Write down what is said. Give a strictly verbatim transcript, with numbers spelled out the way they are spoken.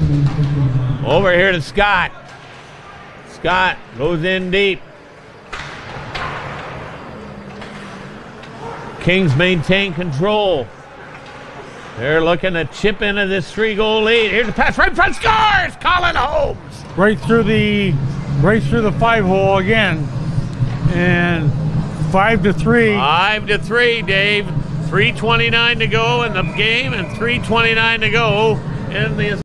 Over here to Scott. Scott goes in deep. Kings maintain control. They're looking to chip into this three-goal lead. Here's the pass, right in front, scores! Colin Holmes! Right through the, right through the five-hole again, and five to three. Five to three, Dave. three twenty-nine to go in the game, and three twenty-nine to go in the.